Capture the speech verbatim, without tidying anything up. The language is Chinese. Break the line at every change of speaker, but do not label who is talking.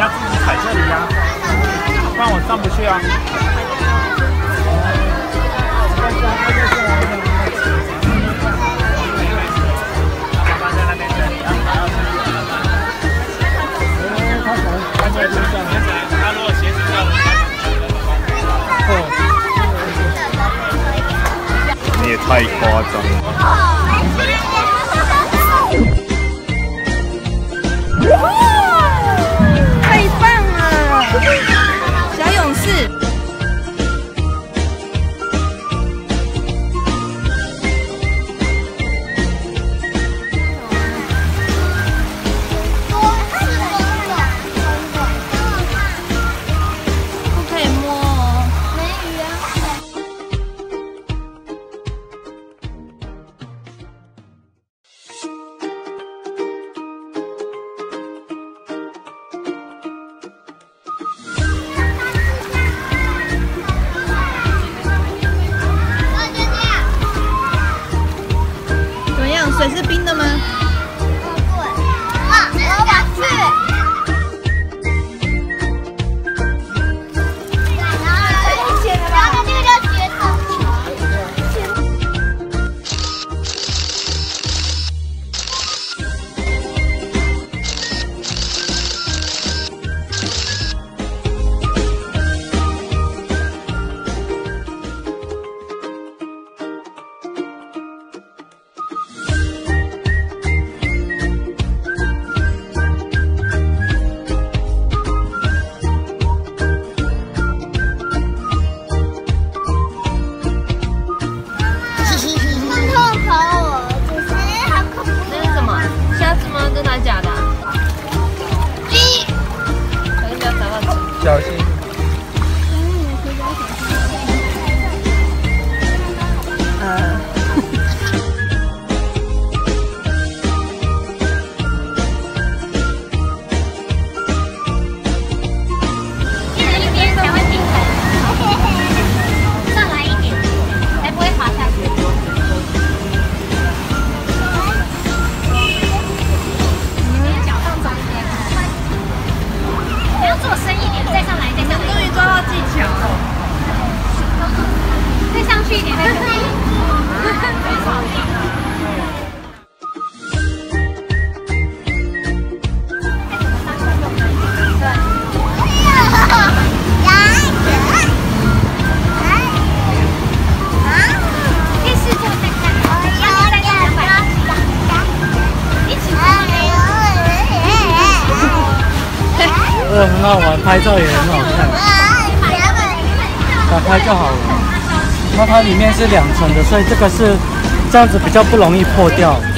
要自己踩这里呀、啊，不然我上不去啊。你也太夸张了。
太棒了，小勇士！不可以摸哦，没鱼啊！ 水是冰的吗？嗯，对。啊，我想去。然后这个叫绝招。
小心！
呃。
一人一边才会平衡。上来一点，才不会滑下去。你脚放中间，你要做深一点。 再上来，再上来，
终于抓到技巧了。
再上去一点，再上去。
这个很好玩，拍照也很好看。打开就好了。那它里面是两层的，所以这个是这样子比较不容易破掉。